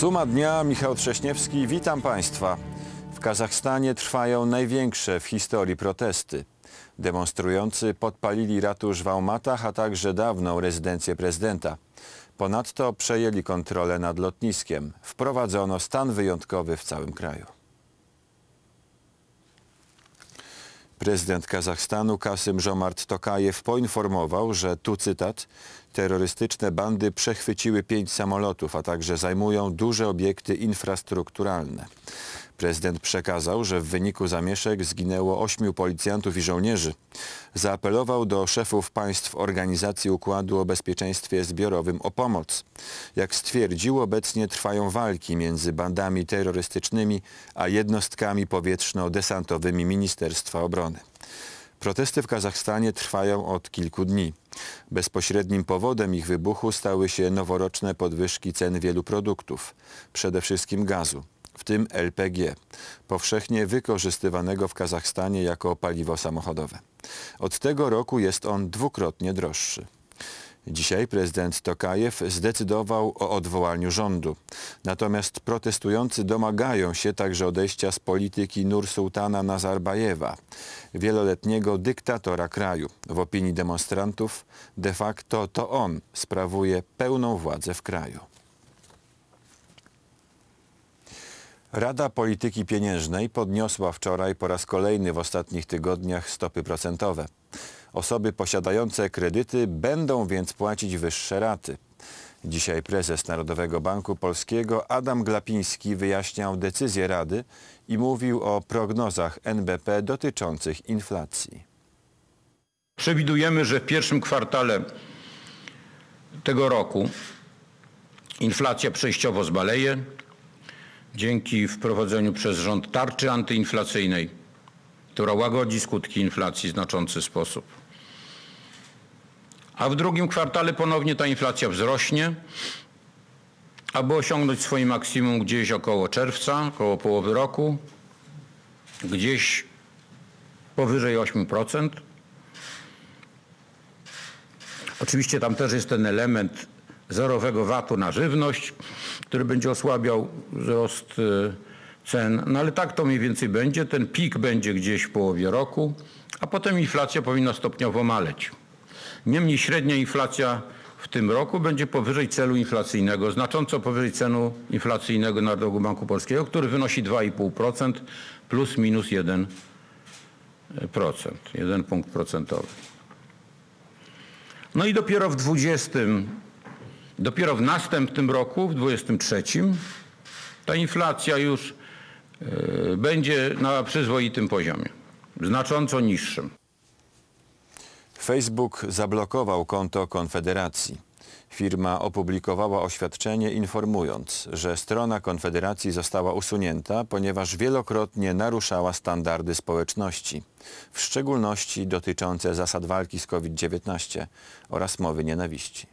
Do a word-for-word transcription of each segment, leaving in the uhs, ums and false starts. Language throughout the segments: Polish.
Suma dnia, Michał Trześniewski, witam Państwa. W Kazachstanie trwają największe w historii protesty. Demonstrujący podpalili ratusz w Almatach, a także dawną rezydencję prezydenta. Ponadto przejęli kontrolę nad lotniskiem. Wprowadzono stan wyjątkowy w całym kraju. Prezydent Kazachstanu Kasym-Żomart Tokajew poinformował, że, tu cytat, terrorystyczne bandy przechwyciły pięć samolotów, a także zajmują duże obiekty infrastrukturalne. Prezydent przekazał, że w wyniku zamieszek zginęło ośmiu policjantów i żołnierzy. Zaapelował do szefów państw Organizacji Układu o Bezpieczeństwie Zbiorowym o pomoc. Jak stwierdził, obecnie trwają walki między bandami terrorystycznymi a jednostkami powietrzno-desantowymi Ministerstwa Obrony. Protesty w Kazachstanie trwają od kilku dni. Bezpośrednim powodem ich wybuchu stały się noworoczne podwyżki cen wielu produktów, przede wszystkim gazu, w tym L P G, powszechnie wykorzystywanego w Kazachstanie jako paliwo samochodowe. Od tego roku jest on dwukrotnie droższy. Dzisiaj prezydent Tokajew zdecydował o odwołaniu rządu. Natomiast protestujący domagają się także odejścia z polityki Nursultana Nazarbajewa, wieloletniego dyktatora kraju. W opinii demonstrantów de facto to on sprawuje pełną władzę w kraju. Rada Polityki Pieniężnej podniosła wczoraj po raz kolejny w ostatnich tygodniach stopy procentowe. Osoby posiadające kredyty będą więc płacić wyższe raty. Dzisiaj prezes Narodowego Banku Polskiego Adam Glapiński wyjaśniał decyzję Rady i mówił o prognozach N B P dotyczących inflacji. Przewidujemy, że w pierwszym kwartale tego roku inflacja przejściowo zmaleje dzięki wprowadzeniu przez rząd tarczy antyinflacyjnej, która łagodzi skutki inflacji w znaczący sposób. A w drugim kwartale ponownie ta inflacja wzrośnie, aby osiągnąć swoje maksimum gdzieś około czerwca, około połowy roku, gdzieś powyżej ośmiu procent. Oczywiście tam też jest ten element zerowego vatu na żywność, który będzie osłabiał wzrost cen. No ale tak to mniej więcej będzie. Ten pik będzie gdzieś w połowie roku, a potem inflacja powinna stopniowo maleć. Niemniej średnia inflacja w tym roku będzie powyżej celu inflacyjnego, znacząco powyżej celu inflacyjnego Narodowego Banku Polskiego, który wynosi dwa i pół procent plus minus jeden procent, jeden punkt procentowy. No i dopiero w dwudziestym, dopiero w następnym roku, w dwudziestym trzecim, ta inflacja już yy, będzie na przyzwoitym poziomie, znacząco niższym. Facebook zablokował konto Konfederacji. Firma opublikowała oświadczenie informując, że strona Konfederacji została usunięta, ponieważ wielokrotnie naruszała standardy społeczności, w szczególności dotyczące zasad walki z COVID dziewiętnaście oraz mowy nienawiści.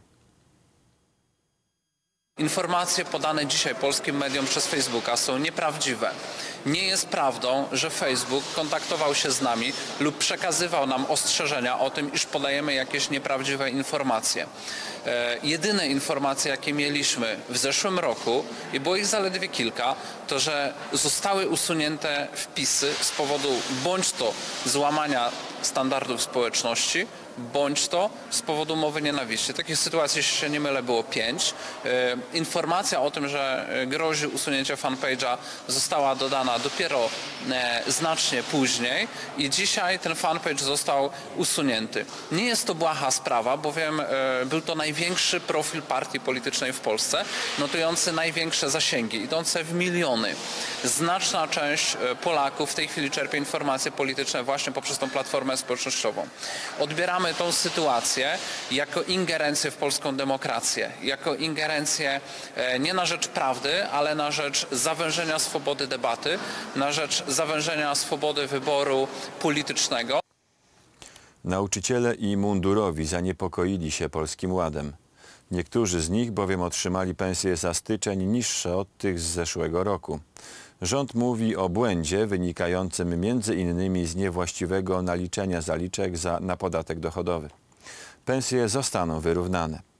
Informacje podane dzisiaj polskim mediom przez Facebooka są nieprawdziwe. Nie jest prawdą, że Facebook kontaktował się z nami lub przekazywał nam ostrzeżenia o tym, iż podajemy jakieś nieprawdziwe informacje. E, jedyne informacje, jakie mieliśmy w zeszłym roku, i było ich zaledwie kilka, to że zostały usunięte wpisy z powodu bądź to złamania standardów społeczności, bądź to z powodu mowy nienawiści. Takich sytuacji, jeśli się nie mylę, było pięć. E, informacja o tym, że grozi usunięcie fanpage'a, została dodana dopiero e, znacznie później i dzisiaj ten fanpage został usunięty. Nie jest to błaha sprawa, bowiem e, był to największy profil partii politycznej w Polsce, notujący największe zasięgi, idące w miliony. Znaczna część Polaków w tej chwili czerpie informacje polityczne właśnie poprzez tą platformę społecznościową. Odbieramy tą sytuację jako ingerencję w polską demokrację, jako ingerencję nie na rzecz prawdy, ale na rzecz zawężenia swobody debaty, na rzecz zawężenia swobody wyboru politycznego. Nauczyciele i mundurowi zaniepokoili się Polskim Ładem. Niektórzy z nich bowiem otrzymali pensje za styczeń niższe od tych z zeszłego roku. Rząd mówi o błędzie wynikającym między innymi z niewłaściwego naliczenia zaliczek za, na podatek dochodowy. Pensje zostaną wyrównane.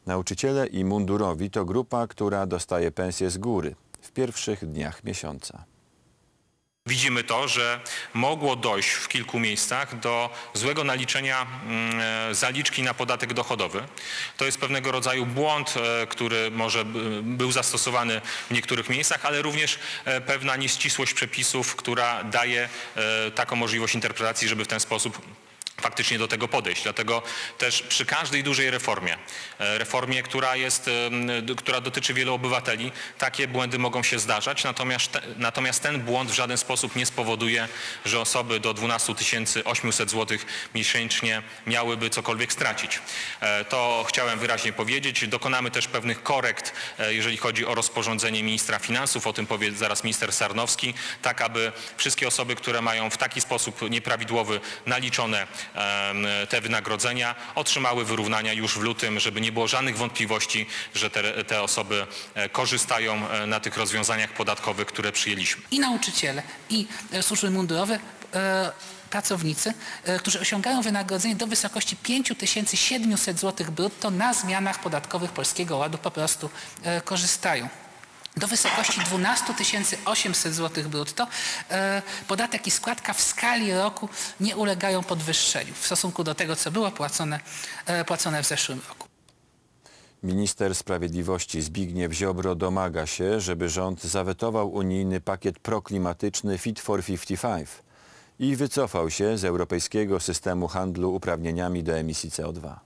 Nauczyciele i mundurowi to grupa, która dostaje pensję z góry w pierwszych dniach miesiąca. Widzimy to, że mogło dojść w kilku miejscach do złego naliczenia zaliczki na podatek dochodowy. To jest pewnego rodzaju błąd, który może był zastosowany w niektórych miejscach, ale również pewna nieścisłość przepisów, która daje taką możliwość interpretacji, żeby w ten sposób faktycznie do tego podejść. Dlatego też przy każdej dużej reformie, reformie, która jest, która dotyczy wielu obywateli, takie błędy mogą się zdarzać, natomiast, natomiast ten błąd w żaden sposób nie spowoduje, że osoby do dwunastu tysięcy osiemset złotych miesięcznie miałyby cokolwiek stracić. To chciałem wyraźnie powiedzieć. Dokonamy też pewnych korekt, jeżeli chodzi o rozporządzenie ministra finansów, o tym powie zaraz minister Sarnowski, tak aby wszystkie osoby, które mają w taki sposób nieprawidłowy naliczone te wynagrodzenia, otrzymały wyrównania już w lutym, żeby nie było żadnych wątpliwości, że te, te osoby korzystają na tych rozwiązaniach podatkowych, które przyjęliśmy. I nauczyciele, i służby mundurowe, e, pracownicy, e, którzy osiągają wynagrodzenie do wysokości pięć tysięcy siedemset złotych brutto, na zmianach podatkowych Polskiego Ładu po prostu e, korzystają. Do wysokości dwunastu tysięcy osiemset złotych brutto e, podatek i składka w skali roku nie ulegają podwyższeniu w stosunku do tego, co było płacone, e, płacone w zeszłym roku. Minister Sprawiedliwości Zbigniew Ziobro domaga się, żeby rząd zawetował unijny pakiet proklimatyczny Fit for pięćdziesiąt pięć i wycofał się z europejskiego systemu handlu uprawnieniami do emisji C O dwa.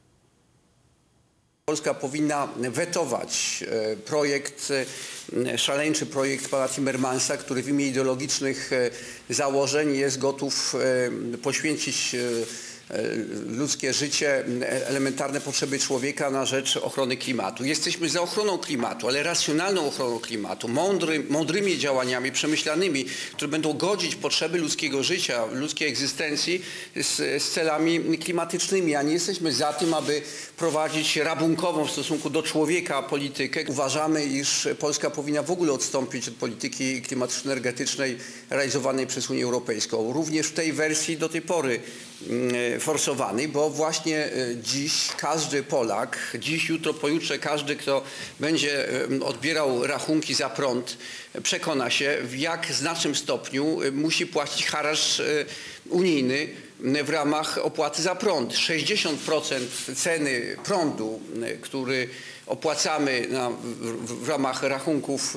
Polska powinna wetować projekt, szaleńczy projekt pana Timmermansa, który w imię ideologicznych założeń jest gotów poświęcić ludzkie życie, elementarne potrzeby człowieka na rzecz ochrony klimatu. Jesteśmy za ochroną klimatu, ale racjonalną ochroną klimatu, mądry, mądrymi działaniami, przemyślanymi, które będą godzić potrzeby ludzkiego życia, ludzkiej egzystencji z, z celami klimatycznymi, a nie jesteśmy za tym, aby prowadzić rabunkową w stosunku do człowieka politykę. Uważamy, iż Polska powinna w ogóle odstąpić od polityki klimatyczno-energetycznej realizowanej przez Unię Europejską. Również w tej wersji do tej pory forsowanej, bo właśnie dziś każdy Polak, dziś, jutro, pojutrze każdy, kto będzie odbierał rachunki za prąd, przekona się, w jak znacznym stopniu musi płacić haracz unijny w ramach opłaty za prąd. sześćdziesiąt procent ceny prądu, który opłacamy na, w, w ramach rachunków,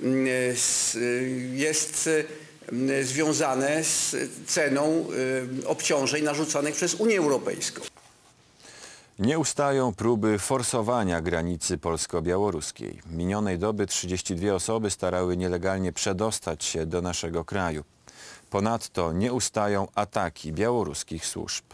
jest związane z ceną obciążeń narzucanych przez Unię Europejską. Nie ustają próby forsowania granicy polsko-białoruskiej. Minionej doby trzydzieści dwie osoby starały nielegalnie przedostać się do naszego kraju. Ponadto nie ustają ataki białoruskich służb.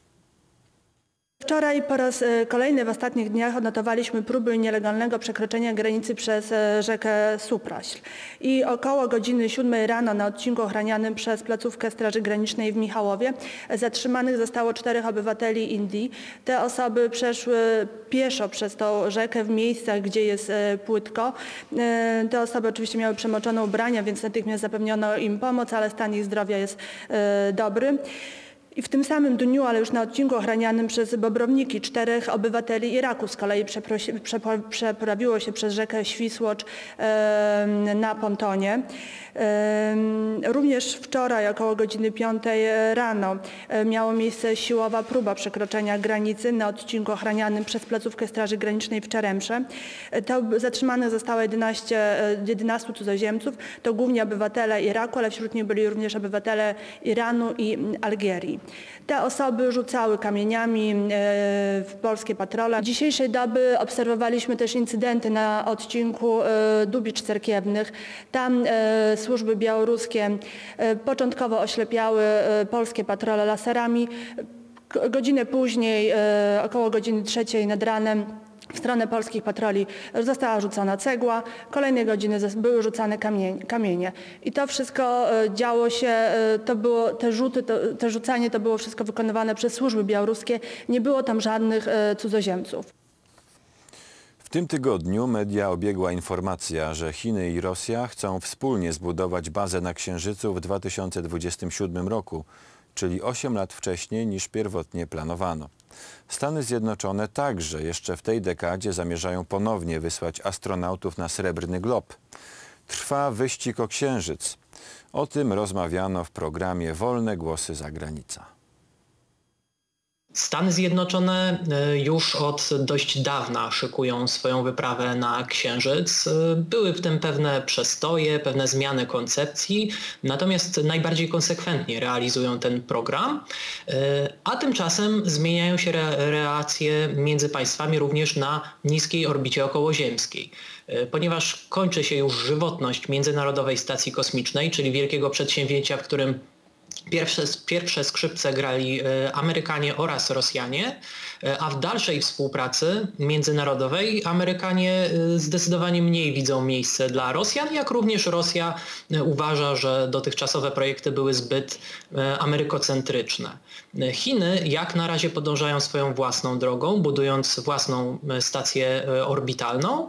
Wczoraj po raz kolejny w ostatnich dniach odnotowaliśmy próby nielegalnego przekroczenia granicy przez rzekę Supraśl. I około godziny siódmej rano na odcinku ochranianym przez placówkę Straży Granicznej w Michałowie zatrzymanych zostało czterech obywateli Indii. Te osoby przeszły pieszo przez tą rzekę w miejscach, gdzie jest płytko. Te osoby oczywiście miały przemoczone ubrania, więc natychmiast zapewniono im pomoc, ale stan ich zdrowia jest dobry. I w tym samym dniu, ale już na odcinku ochranianym przez Bobrowniki, czterech obywateli Iraku z kolei przeprawiło się przez rzekę Świsłocz e, na pontonie. E, również wczoraj około godziny piątej rano e, miało miejsce siłowa próba przekroczenia granicy na odcinku ochranianym przez placówkę Straży Granicznej w Czeremsze. E, to zatrzymanych zostało jedenaście, jedenastu cudzoziemców. To głównie obywatele Iraku, ale wśród nich byli również obywatele Iranu i Algierii. Te osoby rzucały kamieniami w polskie patrole. Dzisiejszej doby obserwowaliśmy też incydenty na odcinku Dubicz Cerkiewnych. Tam służby białoruskie początkowo oślepiały polskie patrole laserami. Godzinę później, około godziny trzeciej nad ranem, w stronę polskich patroli została rzucona cegła, kolejne godziny były rzucane kamienie. I to wszystko działo się, to było, te rzuty, to, te rzucanie to było wszystko wykonywane przez służby białoruskie, nie było tam żadnych cudzoziemców. W tym tygodniu media obiegła informacja, że Chiny i Rosja chcą wspólnie zbudować bazę na Księżycu w dwa tysiące dwudziestym siódmym roku czyli osiem lat wcześniej niż pierwotnie planowano. Stany Zjednoczone także jeszcze w tej dekadzie zamierzają ponownie wysłać astronautów na Srebrny Glob. Trwa wyścig o Księżyc. O tym rozmawiano w programie Wolne Głosy Zagranica. Stany Zjednoczone już od dość dawna szykują swoją wyprawę na Księżyc. Były w tym pewne przestoje, pewne zmiany koncepcji, natomiast najbardziej konsekwentnie realizują ten program, a tymczasem zmieniają się re- relacje między państwami również na niskiej orbicie okołoziemskiej. Ponieważ kończy się już żywotność Międzynarodowej Stacji Kosmicznej, czyli wielkiego przedsięwzięcia, w którym Pierwsze, pierwsze skrzypce grali Amerykanie oraz Rosjanie, a w dalszej współpracy międzynarodowej Amerykanie zdecydowanie mniej widzą miejsce dla Rosjan, jak również Rosja uważa, że dotychczasowe projekty były zbyt amerykocentryczne. Chiny jak na razie podążają swoją własną drogą, budując własną stację orbitalną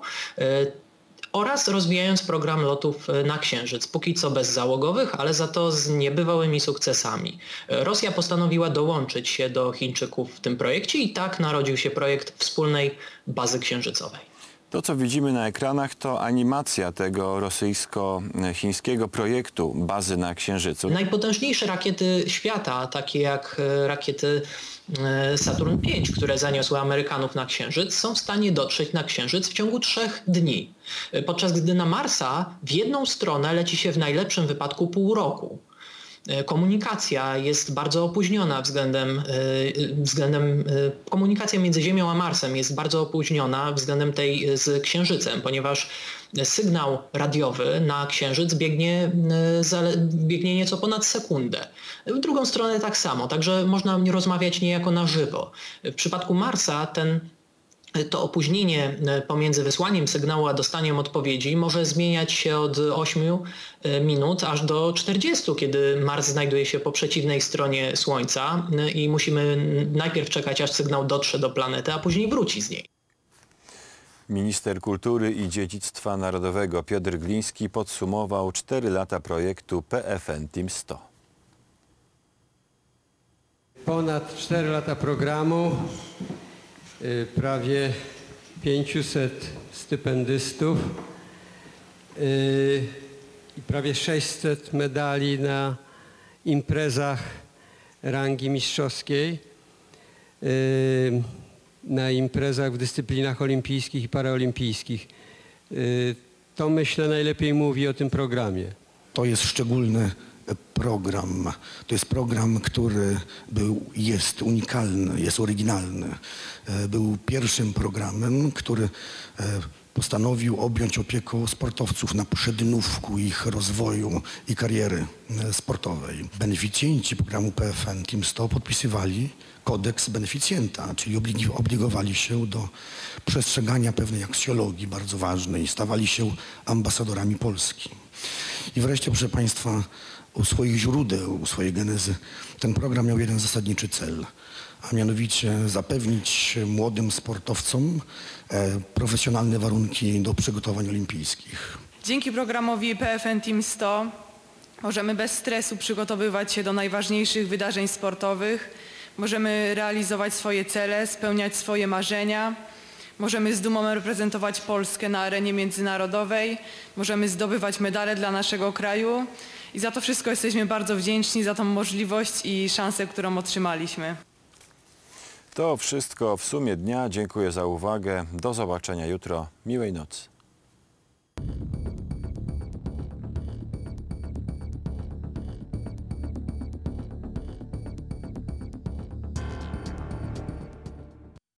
oraz rozwijając program lotów na Księżyc, póki co bezzałogowych, ale za to z niebywałymi sukcesami. Rosja postanowiła dołączyć się do Chińczyków w tym projekcie i tak narodził się projekt wspólnej bazy księżycowej. To, co widzimy na ekranach, to animacja tego rosyjsko-chińskiego projektu bazy na Księżycu. Najpotężniejsze rakiety świata, takie jak rakiety Saturn pięć, które zaniosły Amerykanów na Księżyc, są w stanie dotrzeć na Księżyc w ciągu trzech dni. Podczas gdy na Marsa w jedną stronę leci się w najlepszym wypadku pół roku. Komunikacja jest bardzo opóźniona względem, względem, komunikacja między Ziemią a Marsem jest bardzo opóźniona względem tej z Księżycem, ponieważ sygnał radiowy na Księżyc biegnie, biegnie nieco ponad sekundę. W drugą stronę tak samo, także można rozmawiać niejako na żywo. W przypadku Marsa ten to opóźnienie pomiędzy wysłaniem sygnału a dostaniem odpowiedzi może zmieniać się od ośmiu minut aż do czterdziestu, kiedy Mars znajduje się po przeciwnej stronie Słońca i musimy najpierw czekać, aż sygnał dotrze do planety, a później wróci z niej. Minister Kultury i Dziedzictwa Narodowego Piotr Gliński podsumował cztery lata projektu P F N Team sto. Ponad cztery lata programu, prawie pięciuset stypendystów i prawie sześćset medali na imprezach rangi mistrzowskiej, na imprezach w dyscyplinach olimpijskich i paraolimpijskich. To, myślę, najlepiej mówi o tym programie. To jest szczególny program. To jest program, który był, jest unikalny, jest oryginalny. Był pierwszym programem, który postanowił objąć opieką sportowców na przednówku ich rozwoju i kariery sportowej. Beneficjenci programu P F N Team sto podpisywali kodeks beneficjenta, czyli obligowali się do przestrzegania pewnej aksjologii bardzo ważnej, stawali się ambasadorami Polski. I wreszcie, proszę Państwa, u swoich źródeł, u swojej genezy ten program miał jeden zasadniczy cel, a mianowicie zapewnić młodym sportowcom e, profesjonalne warunki do przygotowań olimpijskich. Dzięki programowi P F N Team sto możemy bez stresu przygotowywać się do najważniejszych wydarzeń sportowych, możemy realizować swoje cele, spełniać swoje marzenia, możemy z dumą reprezentować Polskę na arenie międzynarodowej, możemy zdobywać medale dla naszego kraju i za to wszystko jesteśmy bardzo wdzięczni, za tą możliwość i szansę, którą otrzymaliśmy. To wszystko w sumie dnia. Dziękuję za uwagę. Do zobaczenia jutro. Miłej nocy.